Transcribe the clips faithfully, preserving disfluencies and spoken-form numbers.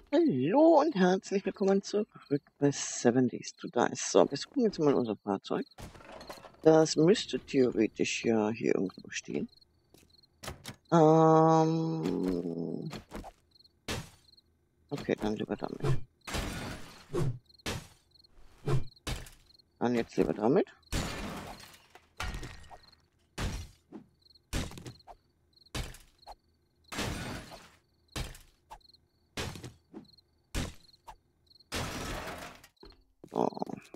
Hallo und herzlich willkommen zurück bei Seven Days to Dice. So, wir suchen jetzt mal unser Fahrzeug. Das müsste theoretisch ja hier irgendwo stehen. Ähm, okay, dann lieber damit. Dann jetzt lieber damit. So.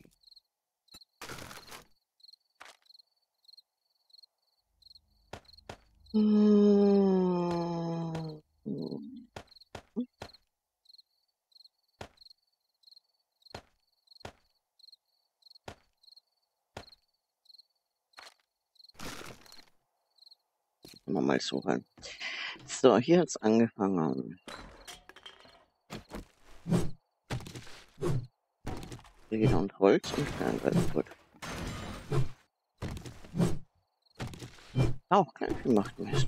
Hm. Immer mal so rein. So, hier hat es angefangen. Leder und Holz und Fernweltgut. Auch Kleinvieh macht Mist.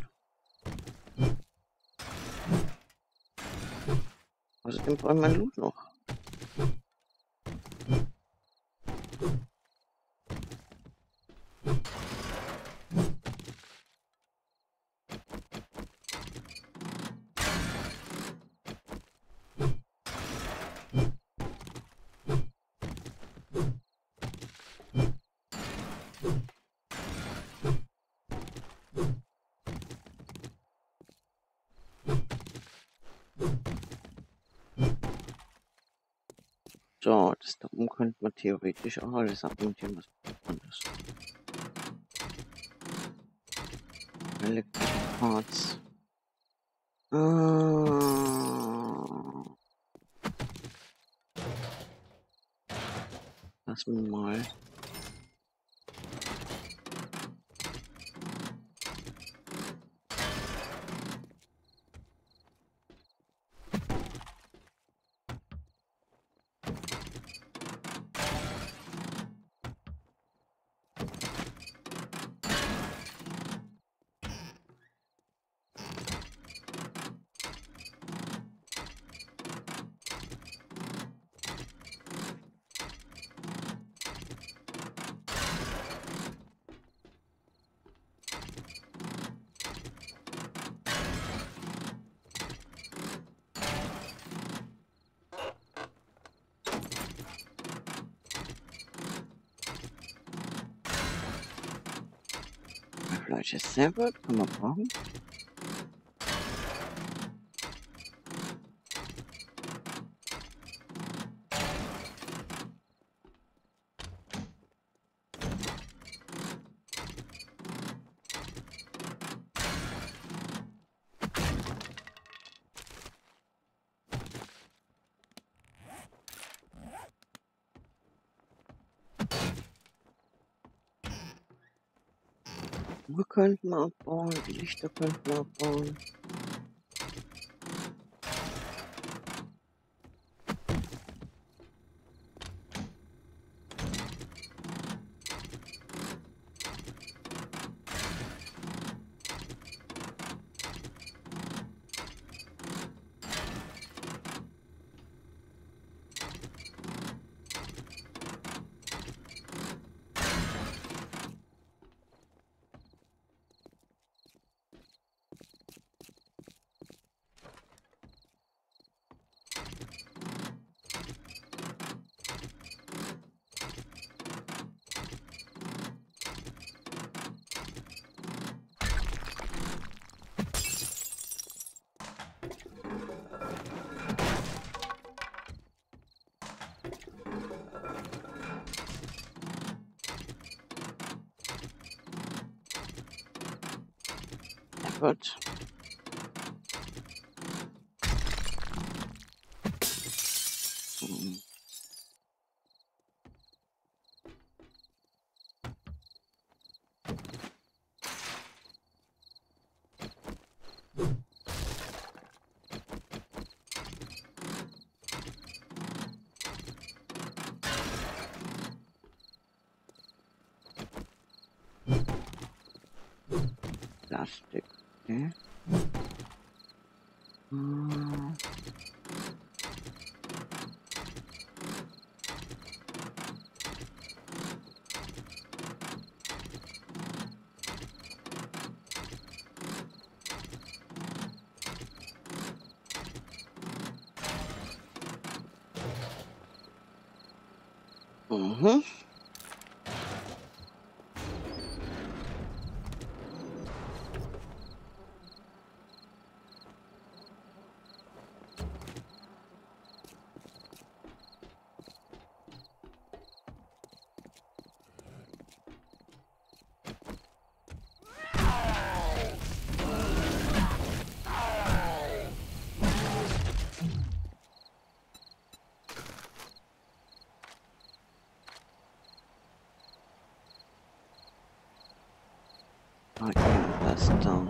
Außerdem braucht man Loot noch. So, das da oben könnte man theoretisch auch alles abmontieren, was anderes. Electric Parts. Äh, lassen wir mal. Fleisch ist sehr gut, kann man brauchen. Wir könnten abbauen, die Lichter könnten wir abbauen. Ja gut. Hm. Plastik. Okay. Hm. Mhm. Ah, irgendwas da.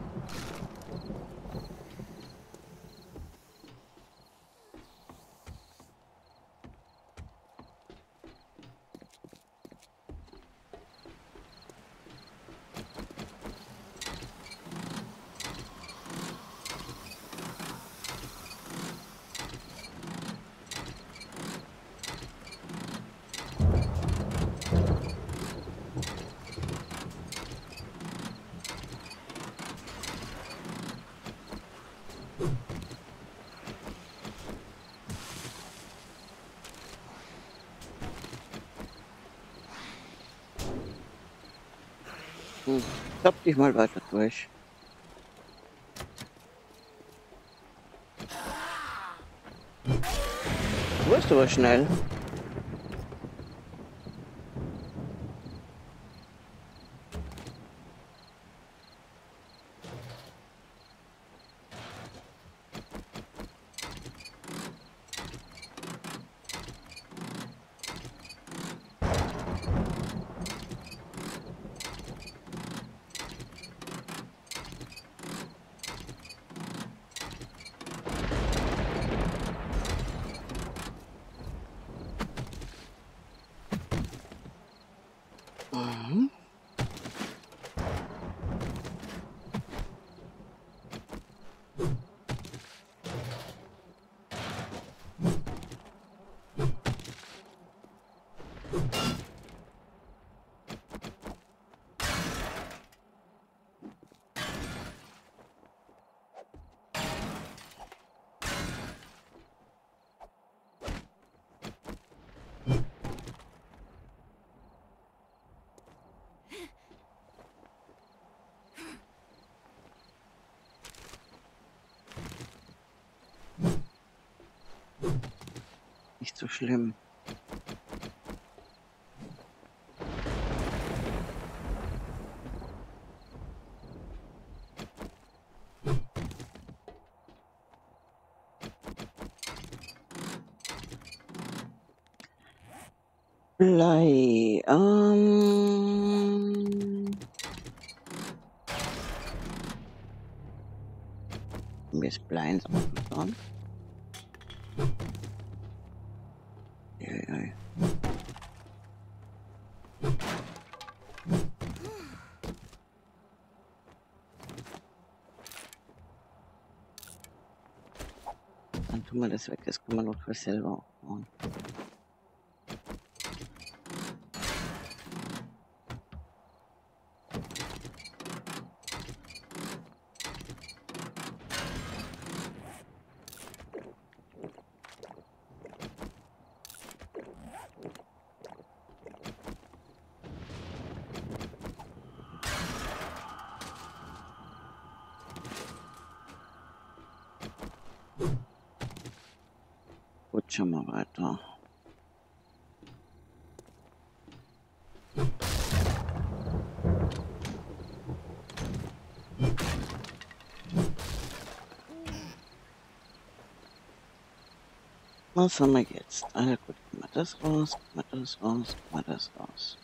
Hm. Stopp dich mal weiter durch. Du bist aber schnell. Mhm. Nicht so schlimm. Blei. Ähm. Mir ist Blei ins Auge gefahren. Ja, ja. Dann tun wir das weg. Das kann man noch für selber aufbauen. Gut, schon mal weiter. Was haben wir jetzt? Ah, gut, guck mal das raus, guck mal das raus, guck mal das raus.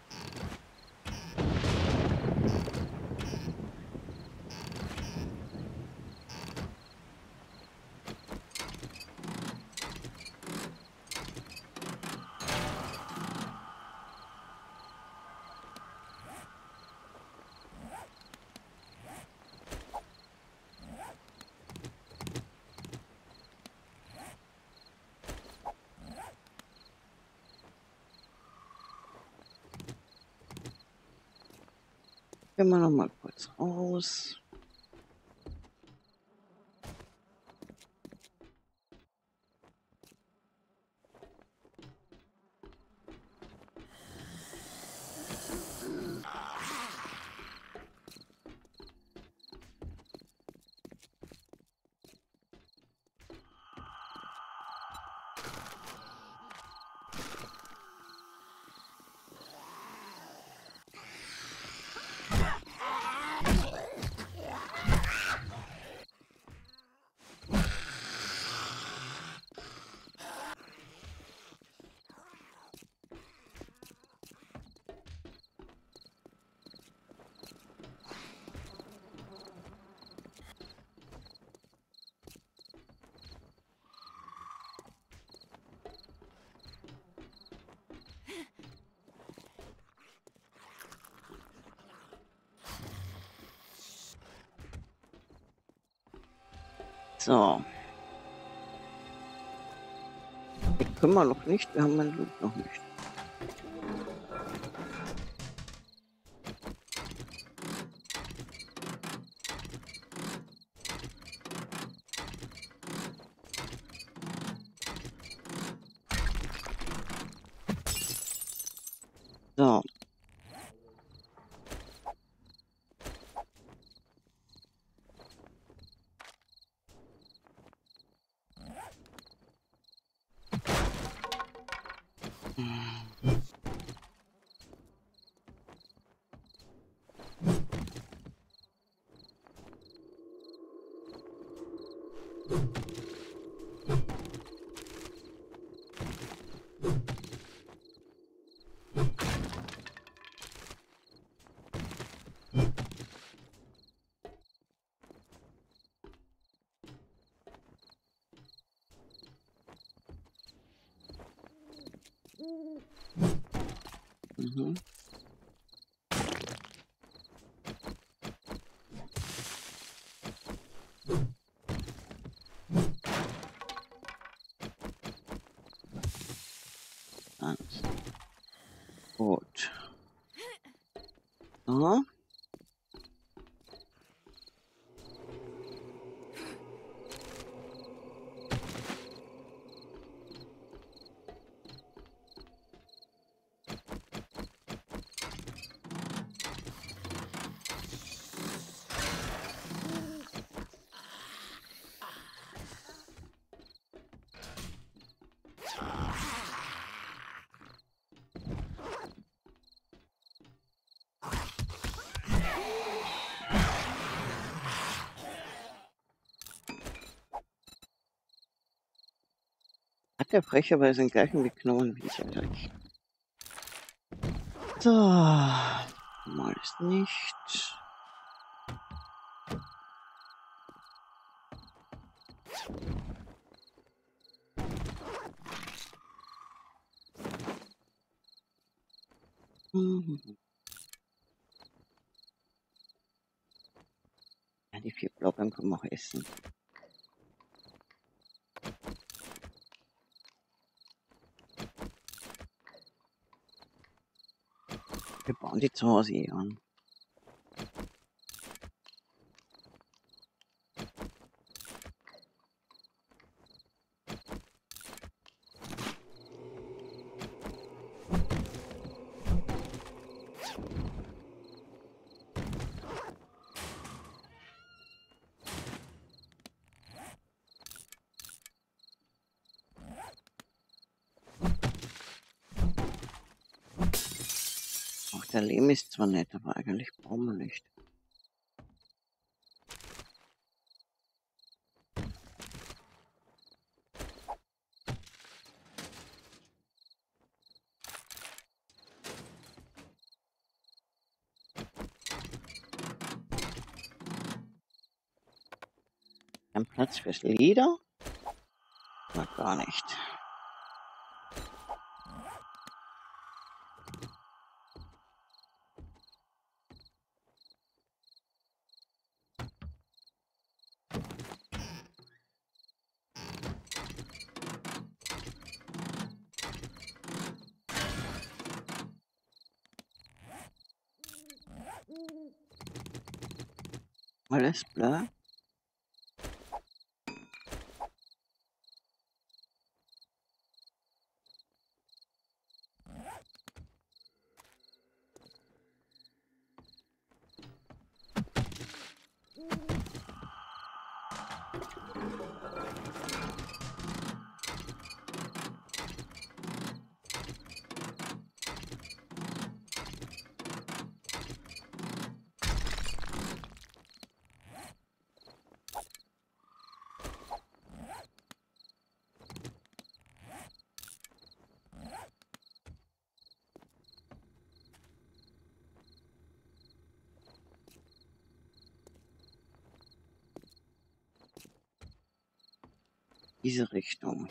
Gehen wir noch mal kurz raus. So. Die können wir noch nicht. Wir haben meinen Loot noch nicht. So. Mhm. Ganz gut. So. Hat der frecherweise den gleichen Weg genommen wie ich eigentlich. So. Mal ist nicht. Mhm. Ja, die vier Blocke können wir auch essen. Wir bauen die zu Hause eh an. Auch der Lehm ist zwar nett, aber eigentlich brauchen wir nicht. Ein Platz fürs Leder? Na, gar nicht. Alles klar. Diese Richtung.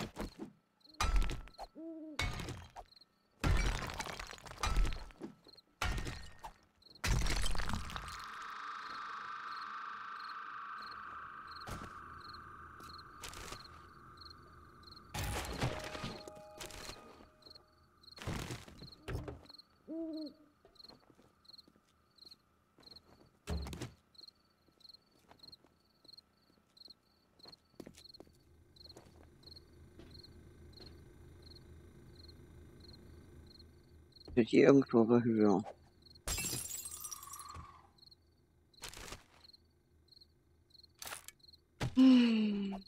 Wird hier irgendwo aber höher. Hm.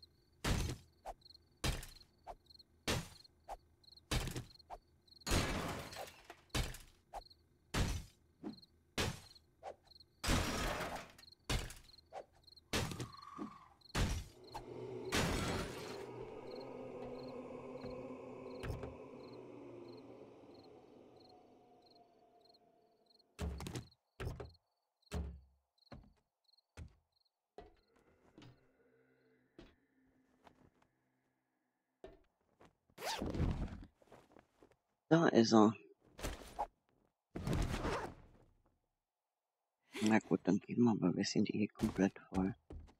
Da ist er. Na gut, dann gehen wir, aber wir sind eh komplett voll.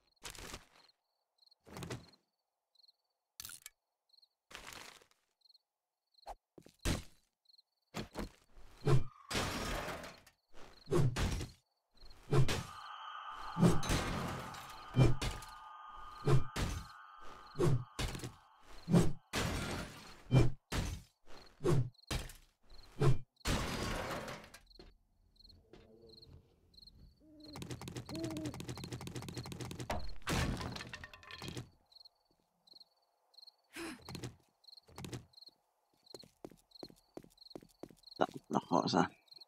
Da, nach Hause.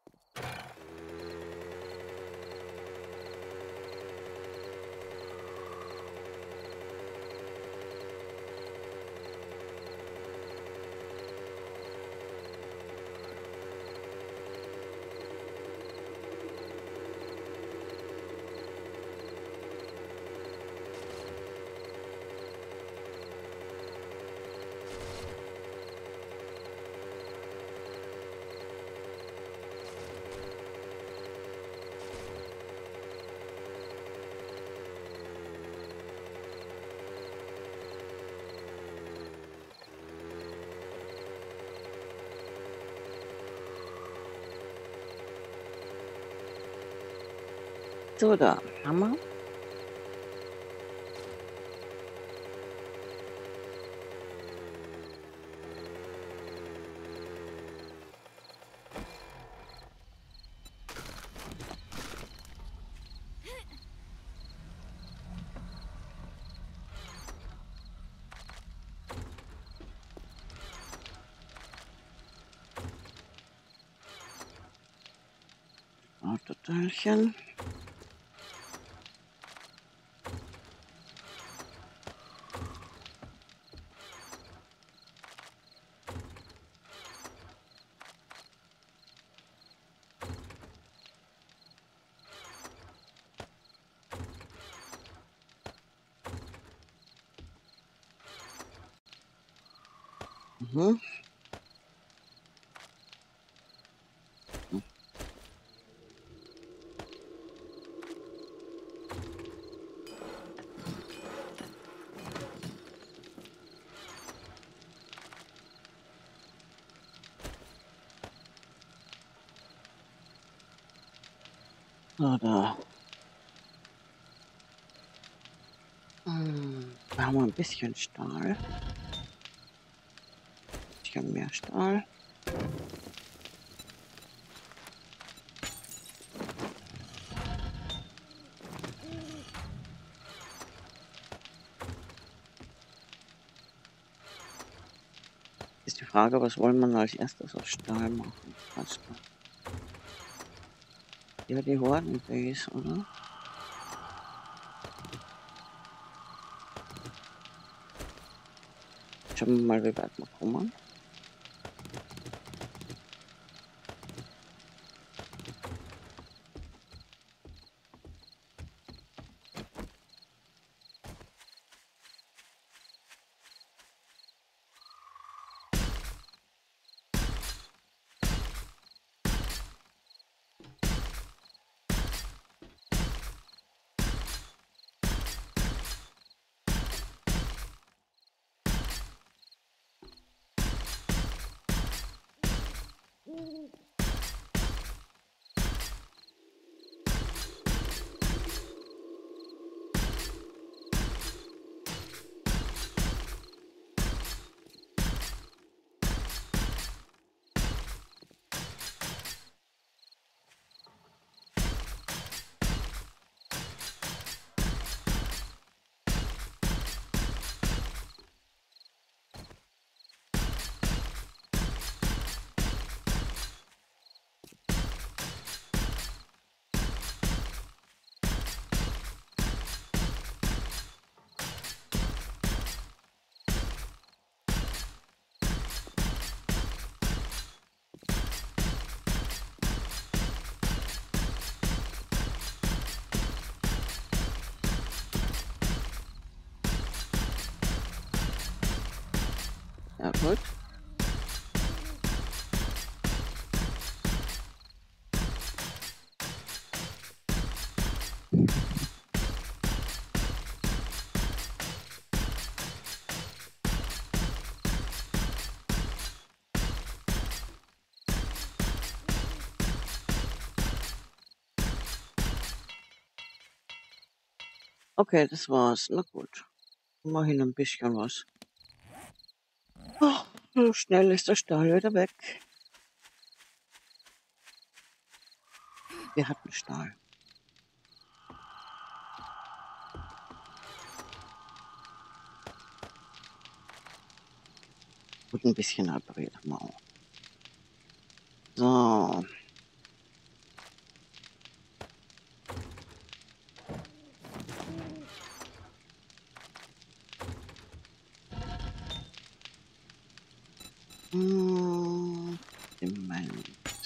So, da haben wir. Autoteilchen. Mhm. So, da. Hm, da haben wir ein bisschen Stahl. Ein bisschen mehr Stahl. Ist die Frage, was wollen wir als erstes aus Stahl machen? Weißt du? Ja, die Hordenbase, oder? Schauen wir mal, wie weit wir kommen. Ja, gut. Okay, das war's. Na gut. Immerhin ein bisschen was. Oh, so schnell ist der Stahl wieder weg. Wir hatten Stahl. Und ein bisschen repariert mal auch. So. Hm, Moment.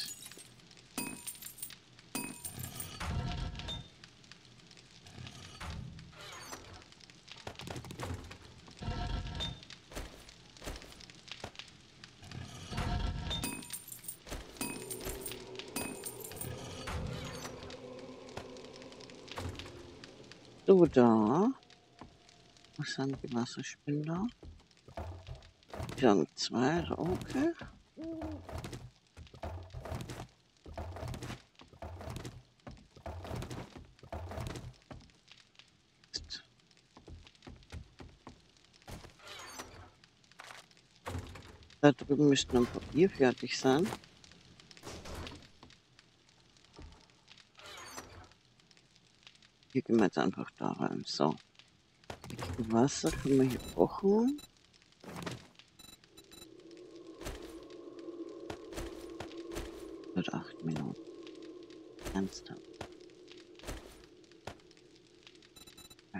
So, da. Was sind die Wasserspender? Wir haben zwei, so, okay. Da drüben müssten ein Papier fertig sein. Hier gehen wir jetzt einfach da rein. So. Wasser können wir hier kochen. Mit acht Minuten. Ernsthaft. Ja.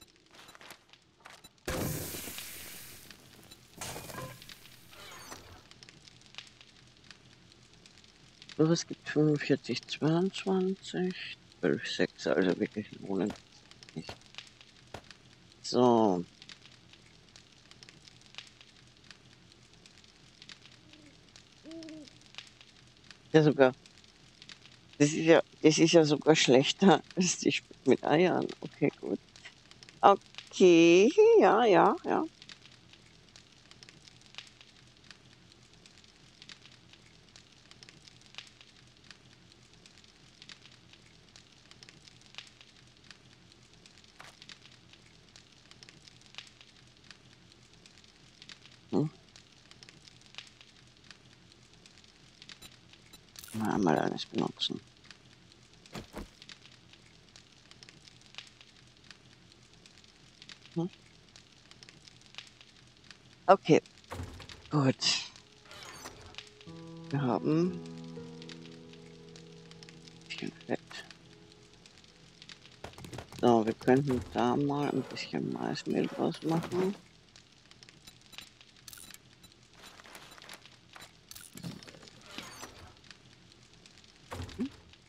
So, es gibt fünfundvierzig, zweiundzwanzig, zwölf, sechs, also wirklich lohnen nicht. So. Ja, sogar. Das ist ja, das ist ja sogar schlechter als die Speck mit Eiern. Okay, gut. Okay, ja, ja, ja. Hm. Mal einmal alles benutzen. Hm. Okay, gut. Wir haben ein bisschen Fett. So, wir könnten da mal ein bisschen Maismehl draus machen. Hm.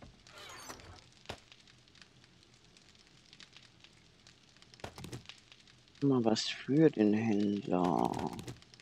Mal was für den Händler.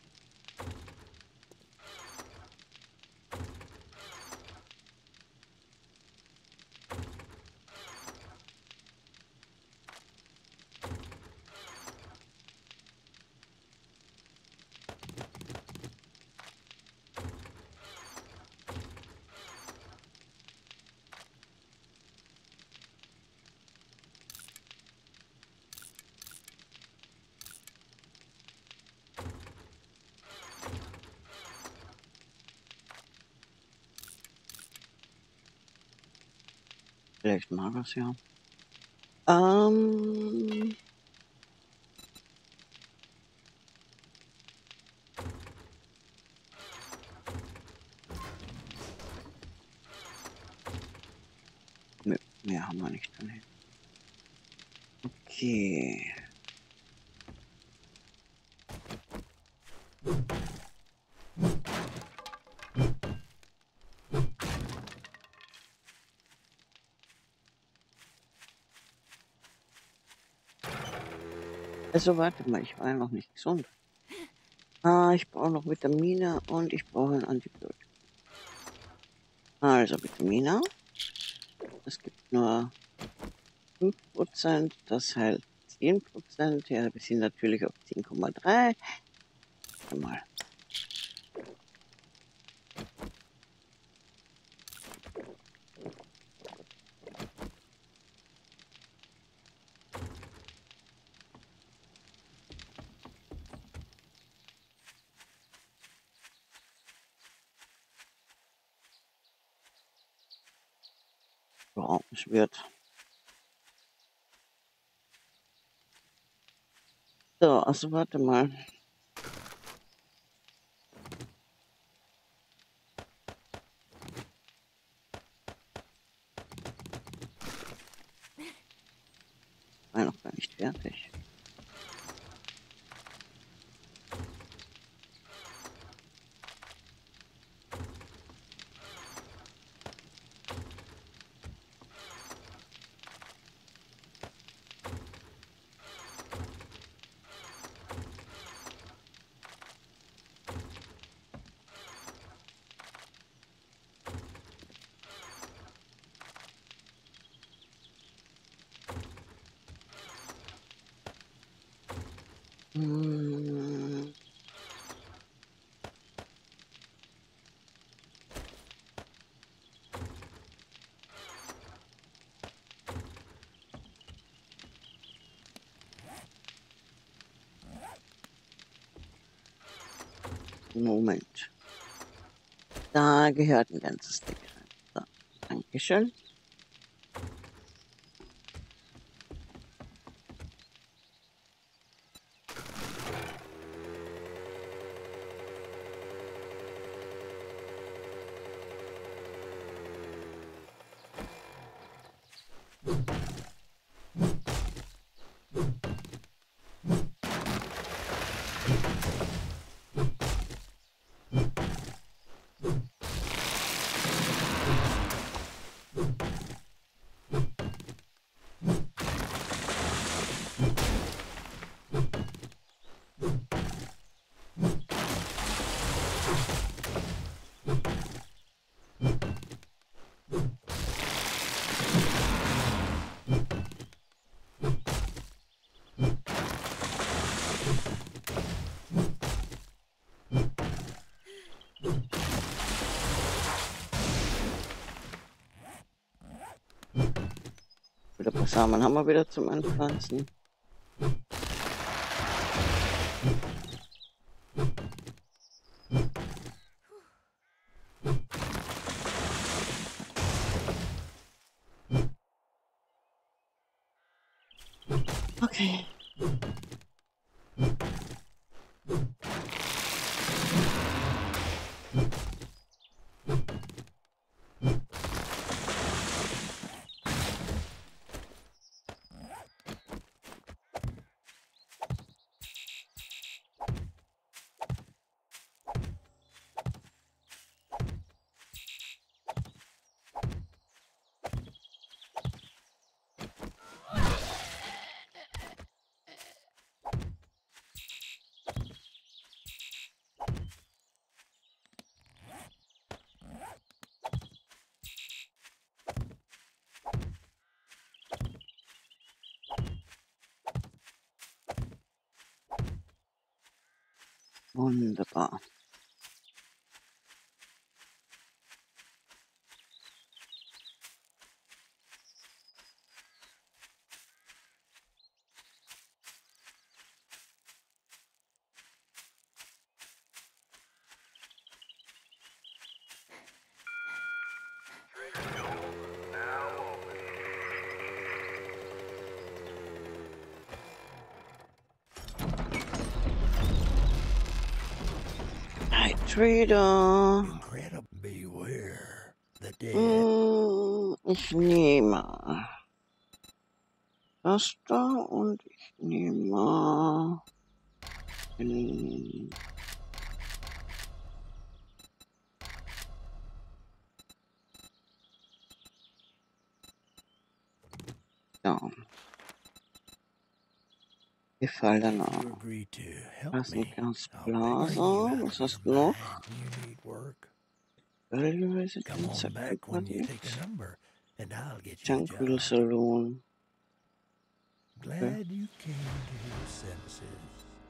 Vielleicht mal was, ja. Ähm. Mehr, mehr haben wir nicht drin. Okay. Also warte mal, ich war ja noch nicht gesund. Ah, ich brauche noch Vitamine und ich brauche ein Antibiotikum. Also Vitamine. Es gibt nur fünf Prozent, das hält zehn Prozent. Ja, wir sind natürlich auf zehn Komma drei. Mal. Wow, es wird. So, also warte mal. War noch gar nicht fertig. Hm, Moment. Da gehört ein ganzes Stick rein. So, Dankeschön. Wieder ein paar Samen haben wir wieder zum Anpflanzen. Okay. Wunderbar. Hi, Trader. Incredible. Beware the dead. Hm, ich nehme das da und ich nehme den. Ja. Gefallen. If you agree to help me, I'll bring Rasengasblaser. you Was out hast of du your noch? bind when you need work. Ölreise, Come on back when you take Insektenquartier. a number, and I'll get you a Junkwheel job. Saloon. Okay. Glad you came to your senses.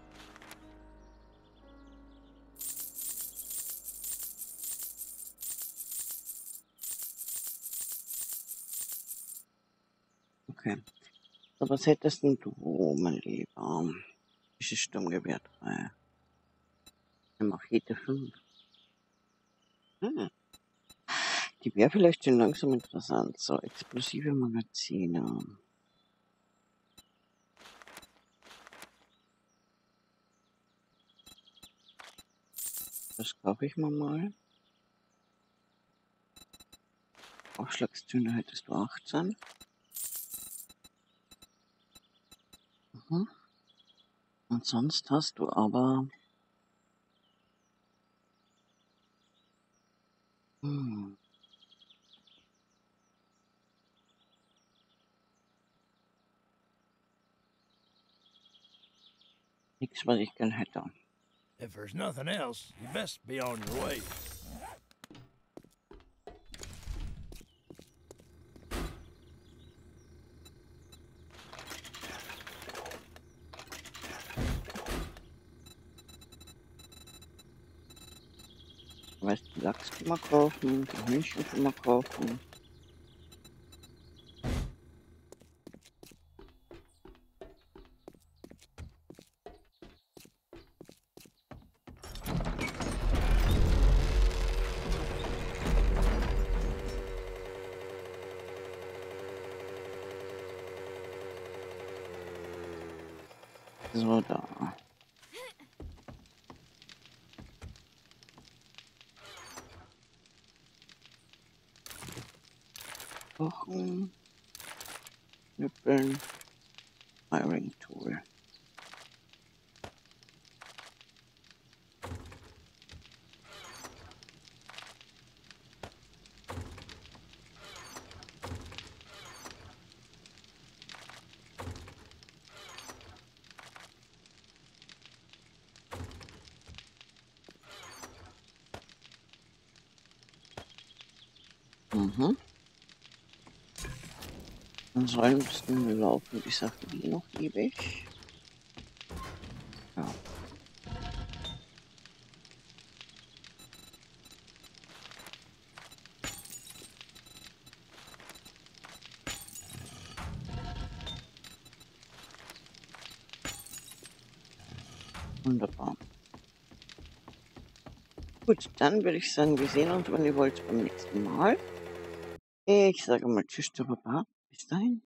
Okay. So, was hättest denn du, mein Lieber? Dieses Sturmgewehr drei. Eine Machete fünf. Hm. Die wäre vielleicht schon langsam interessant. So, explosive Magazine. Das kaufe ich mir mal. Aufschlagstüne hättest du achtzehn. Mhm. Und sonst hast du aber... Hm. Nichts, was ich gern hätte. If there's nothing else, you best be on your way. Du weißt, die Lachs können wir kaufen, die Hühnchen können wir kaufen. So, da. Kochen, Knüppeln, Firing Tool. Mhm. Ansonsten laufen die Sachen die noch ewig. Ja. Wunderbar. Gut, dann würde ich sagen, wir sehen uns, wenn ihr wollt, beim nächsten Mal. Ich sage mal Tschüss, Baba. Bis dahin.